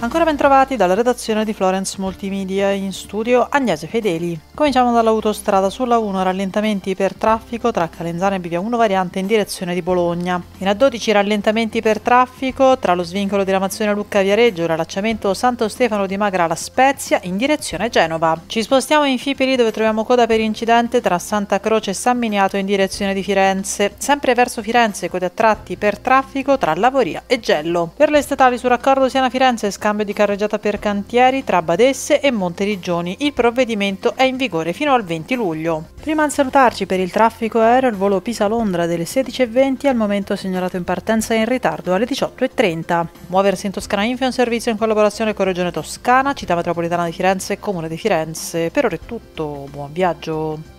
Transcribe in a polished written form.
Ancora ben trovati dalla redazione di Florence Multimedia, in studio Agnese Fedeli. Cominciamo dall'autostrada sulla 1, rallentamenti per traffico tra Calenzano e Bivia 1 variante in direzione di Bologna. In A12 rallentamenti per traffico tra lo svincolo di Ramazzone Lucca Viareggio e l'allacciamento Santo Stefano di Magra La Spezia in direzione Genova. Ci spostiamo in Fipili dove troviamo coda per incidente tra Santa Croce e San Miniato in direzione di Firenze. Sempre verso Firenze code a tratti per traffico tra Lavoria e Gello. Per le statali su raccordo Siena-Firenze scambio di carreggiata per cantieri tra Badesse e Monteriggioni. Il provvedimento è in vigore fino al 20 luglio. Prima di salutarci, per il traffico aereo il volo Pisa-Londra delle 16:20 al momento segnalato in partenza e in ritardo alle 18:30. Muoversi in Toscana Info è un servizio in collaborazione con Regione Toscana, Città Metropolitana di Firenze e Comune di Firenze. Per ora è tutto, buon viaggio!